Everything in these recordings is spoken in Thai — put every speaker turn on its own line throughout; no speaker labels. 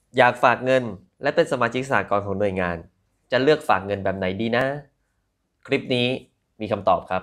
อยากฝากเงินและเป็นสมาชิกสหกรณ์ของหน่วยงานจะเลือกฝากเงินแบบไหนดีนะคลิปนี้มีคำตอบครับ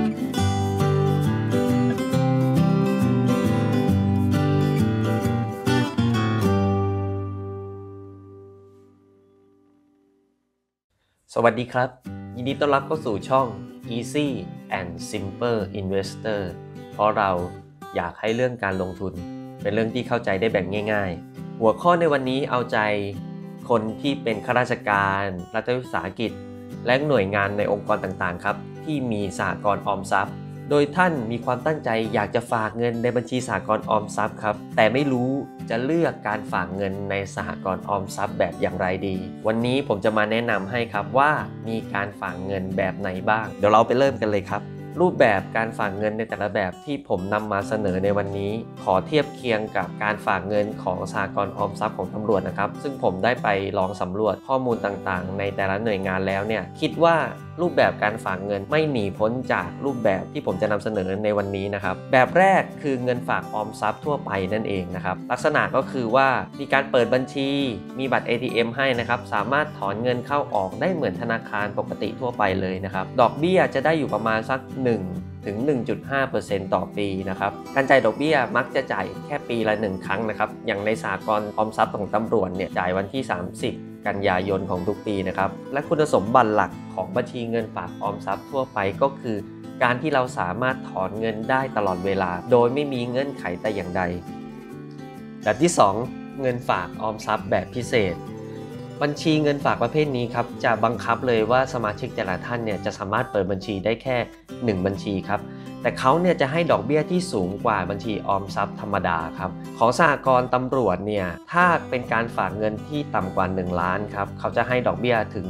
สวัสดีครับยินดีต้อนรับเข้าสู่ช่อง Easy and Simple Investor เพราะเราอยากให้เรื่องการลงทุนเป็นเรื่องที่เข้าใจได้แบบง่ายๆหัวข้อในวันนี้เอาใจคนที่เป็นข้าราชการรัฐวิสาหกิจและหน่วยงานในองค์กรต่างๆครับที่มีสหกรณ์ออมทรัพย์โดยท่านมีความตั้งใจอยากจะฝากเงินในบัญชีสหกรณ์ออมทรัพย์ครับแต่ไม่รู้จะเลือกการฝากเงินในสหกรณ์ออมทรัพย์แบบอย่างไรดีวันนี้ผมจะมาแนะนำให้ครับว่ามีการฝากเงินแบบไหนบ้างเดี๋ยวเราไปเริ่มกันเลยครับรูปแบบการฝากเงินในแต่ละแบบที่ผมนำมาเสนอในวันนี้ขอเทียบเคียงกับการฝากเงินของสหกรณ์ออมทรัพย์ของตำรวจนะครับซึ่งผมได้ไปลองสำรวจข้อมูลต่างๆในแต่ละหน่วยงานแล้วเนี่ยคิดว่ารูปแบบการฝากเงินไม่หนีพ้นจากรูปแบบที่ผมจะนำเสนอในวันนี้นะครับแบบแรกคือเงินฝากออมทรัพย์ทั่วไปนั่นเองนะครับลักษณะก็คือว่ามีการเปิดบัญชีมีบัตร ATM ให้นะครับสามารถถอนเงินเข้าออกได้เหมือนธนาคารปกติทั่วไปเลยนะครับดอกเบี้ยจะได้อยู่ประมาณสัก1 ถึง 1.5% ต่อปีนะครับการจ่ายดอกเบี้ยมักจะจ่ายแค่ปีละ1ครั้งนะครับอย่างในสหกรณ์ออมทรัพย์ของตำรวจเนี่ยจ่ายวันที่30กันยายนของทุกปีนะครับและคุณสมบัติหลักของบัญชีเงินฝากออมทรัพย์ทั่วไปก็คือการที่เราสามารถถอนเงินได้ตลอดเวลาโดยไม่มีเงื่อนไขแต่อย่างใดแบบที่2เงินฝากออมทรัพย์แบบพิเศษบัญชีเงินฝากประเภทนี้ครับจะบังคับเลยว่าสมาชิกแต่ละท่านเนี่ยจะสามารถเปิดบัญชีได้แค่1บัญชีครับแต่เขาเนี่ยจะให้ดอกเบี้ยที่สูงกว่าบัญชีออมทรัพย์ธรรมดาครับของสหกรณ์ตำรวจเนี่ยถ้าเป็นการฝากเงินที่ต่ำกว่า1ล้านครับเขาจะให้ดอกเบี้ยถึง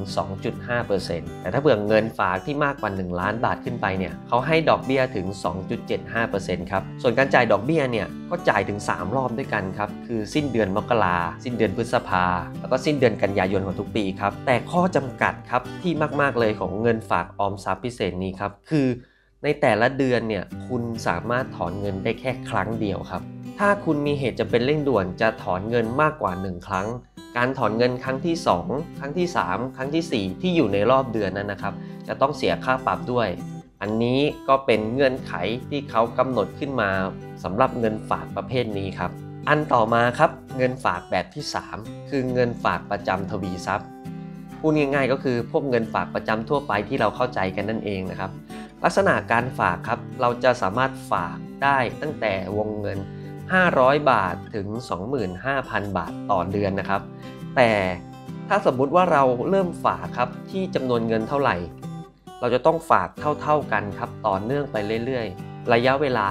2.5% แต่ถ้าเผื่อเงินฝากที่มากกว่า1ล้านบาทขึ้นไปเนี่ยเขาให้ดอกเบี้ยถึง 2.75% ครับส่วนการจ่ายดอกเบี้ยเนี่ยก็จ่ายถึง3รอบด้วยกันครับคือสิ้นเดือนมกราสิ้นเดือนพฤษภาแล้วก็สิ้นเดือนกันยายนของทุกปีครับแต่ข้อจำกัดครับที่มากๆเลยของเงินฝากออมทรัพย์พิเศษนี้ครับคือในแต่ละเดือนเนี่ยคุณสามารถถอนเงินได้แค่ครั้งเดียวครับถ้าคุณมีเหตุจำเป็นเร่งด่วนจะถอนเงินมากกว่า1ครั้งการถอนเงินครั้งที่2ครั้งที่3ครั้งที่4ที่อยู่ในรอบเดือนนั้นนะครับจะต้องเสียค่าปรับด้วยอันนี้ก็เป็นเงื่อนไขที่เขากำหนดขึ้นมาสำหรับเงินฝากประเภทนี้ครับอันต่อมาครับเงินฝากแบบที่3คือเงินฝากประจำทวีทรัพย์พูดง่ายๆก็คือพวกเงินฝากประจำทั่วไปที่เราเข้าใจกันนั่นเองนะครับลักษณะการฝากครับเราจะสามารถฝากได้ตั้งแต่วงเงิน500 บาทถึง 25,000 บาทต่อเดือนนะครับแต่ถ้าสมมุติว่าเราเริ่มฝากครับที่จำนวนเงินเท่าไหร่เราจะต้องฝากเท่าๆกันครับต่อเนื่องไปเรื่อยๆระยะเวลา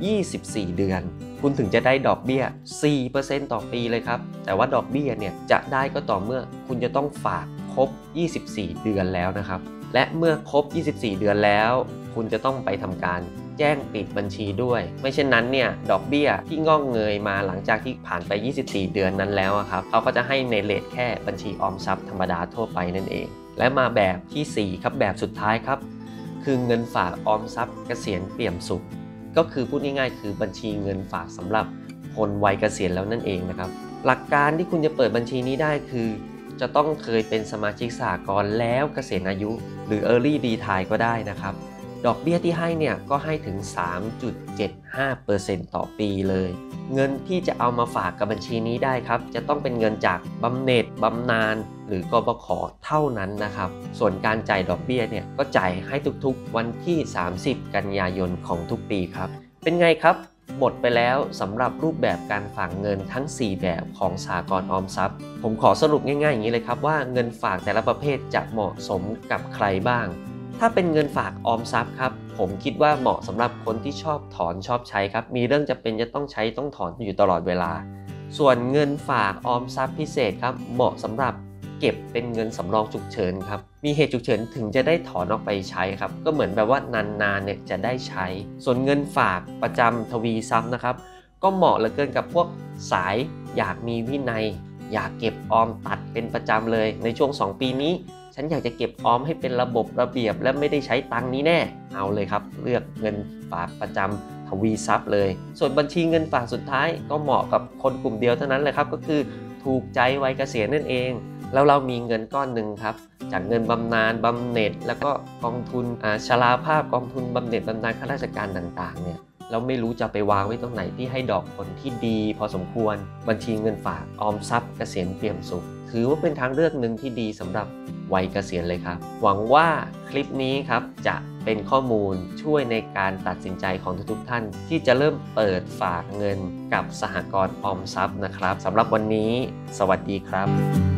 24 เดือนคุณถึงจะได้ดอกเบี้ย 4% ต่อปีเลยครับแต่ว่าดอกเบี้ยเนี่ยจะได้ก็ต่อเมื่อคุณจะต้องฝากครบ24 เดือนแล้วนะครับและเมื่อครบ24 เดือนแล้วคุณจะต้องไปทำการแจ้งปิดบัญชีด้วยไม่เช่นนั้นเนี่ยดอกเบี้ยที่งอกเงยมาหลังจากที่ผ่านไป24 เดือนนั้นแล้วครับเขาก็จะให้ในเรทแค่บัญชีออมทรัพย์ธรรมดาทั่วไปนั่นเองและมาแบบที่4ครับแบบสุดท้ายครับคือเงินฝากออมทรัพย์เกษียณเปี่ยมสุขก็คือพูดง่ายๆคือบัญชีเงินฝากสำหรับคนวัยเกษียณแล้วนั่นเองนะครับหลักการที่คุณจะเปิดบัญชีนี้ได้คือจะต้องเคยเป็นสมาชิกสหกรณ์แล้วเกษียณอายุหรือ Early Retire ก็ได้นะครับดอกเบี้ยที่ให้เนี่ยก็ให้ถึง 3.75% ต่อปีเลยเงินที่จะเอามาฝากกับบัญชีนี้ได้ครับจะต้องเป็นเงินจากบำเหน็จบำนาญหรือกบข.เท่านั้นนะครับส่วนการจ่ายดอกเบี้ยเนี่ยก็จ่ายให้ทุกๆวันที่30กันยายนของทุกปีครับเป็นไงครับหมดไปแล้วสำหรับรูปแบบการฝากเงินทั้ง4แบบของสหกรณ์ออมทรัพย์ผมขอสรุปง่ายๆอย่างนี้เลยครับว่าเงินฝากแต่ละประเภทจะเหมาะสมกับใครบ้างถ้าเป็นเงินฝากออมทรัพย์ครับผมคิดว่าเหมาะสำหรับคนที่ชอบถอนชอบใช้ครับมีเรื่องจำเป็นจะต้องใช้ต้องถอนอยู่ตลอดเวลาส่วนเงินฝากออมทรัพย์พิเศษครับเหมาะสำหรับเก็บเป็นเงินสำรองฉุกเฉินครับมีเหตุฉุกเฉินถึงจะได้ถอนออกไปใช้ครับก็เหมือนแบบว่านานๆเนี่ยจะได้ใช้ส่วนเงินฝากประจำทวีทรัพย์นะครับก็เหมาะเหลือเกินกับพวกสายอยากมีวินัยอยากเก็บออมตัดเป็นประจำเลยในช่วง2 ปีนี้ฉันอยากจะเก็บออมให้เป็นระบบระเบียบและไม่ได้ใช้ตังค์นี้แน่เอาเลยครับเลือกเงินฝากประจำทวีทรัพย์เลยส่วนบัญชีเงินฝากสุดท้ายก็เหมาะกับคนกลุ่มเดียวเท่านั้นเลยครับก็คือทถูกใจวัยเกษียณนั่นเองแล้วเรามีเงินก้อนหนึ่งครับจากเงินบำนาญบำเหน็จแล้วก็กองทุนชราภาพกองทุนบำเหน็จบำนาญข้าราชการต่างๆเนี่ยเราไม่รู้จะไปวางไว้ตรงไหนที่ให้ดอกผลที่ดีพอสมควรบัญชีเงินฝากออมทรัพย์เกษียณเปี่ยมสุขถือว่าเป็นทางเลือกหนึ่งที่ดีสำหรับวัยเกษียณเลยครับหวังว่าคลิปนี้ครับจะเป็นข้อมูลช่วยในการตัดสินใจของทุกๆท่านที่จะเริ่มเปิดฝากเงินกับสหกรณ์ออมทรัพย์นะครับสำหรับวันนี้สวัสดีครับ